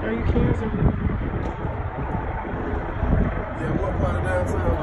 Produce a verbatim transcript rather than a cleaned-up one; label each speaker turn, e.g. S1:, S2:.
S1: Are you kidding?
S2: Yeah, what part of downtown?